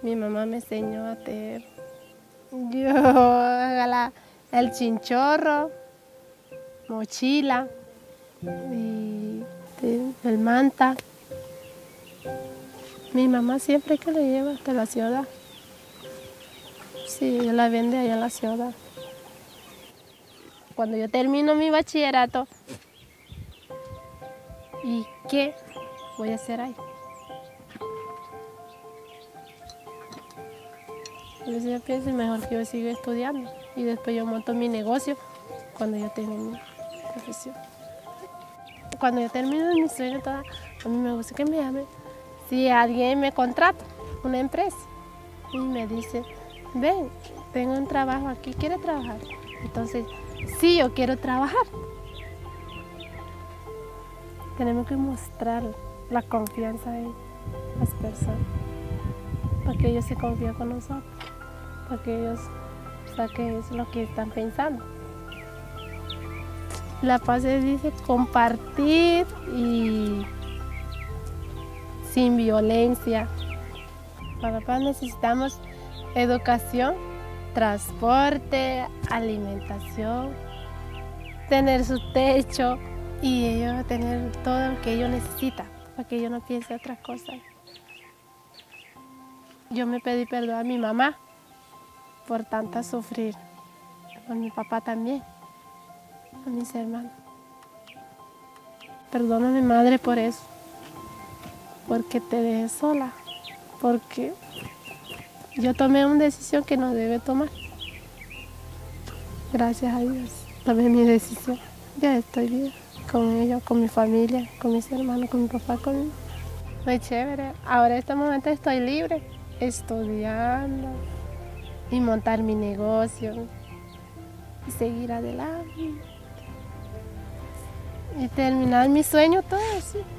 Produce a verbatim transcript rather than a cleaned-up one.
Mi mamá me enseñó a tejer. Yo, la, el chinchorro, mochila y el manta. Mi mamá siempre que le lleva hasta la ciudad. Sí, ella la vende allá en la ciudad. Cuando yo termino mi bachillerato, ¿y qué voy a hacer ahí? Yo siempre pienso mejor que yo siga estudiando y después yo monto mi negocio cuando yo tengo mi profesión. Cuando yo termino mi sueño, toda, a mí me gusta que me llamen. Si alguien me contrata, una empresa, y me dice, ven, tengo un trabajo aquí, ¿quieres trabajar? Entonces, sí, yo quiero trabajar. Tenemos que mostrar la confianza en las personas, para que ellos se confíen con nosotros, para que ellos saquen lo que están pensando. La paz se dice compartir y sin violencia. Para la paz necesitamos educación, transporte, alimentación, tener su techo y ellos tener todo lo que ellos necesitan, para que ellos no piensen otras cosas. Yo me pedí perdón a mi mamá por tanto sufrir, a mi papá también, a mis hermanos. Perdono a mi madre por eso, porque te dejé sola, porque yo tomé una decisión que no debe tomar. Gracias a Dios, tomé mi decisión. Ya estoy bien con ellos, con mi familia, con mis hermanos, con mi papá, con mi... Muy chévere. Ahora en este momento estoy libre, estudiando y montar mi negocio y seguir adelante y terminar mi sueño todo así.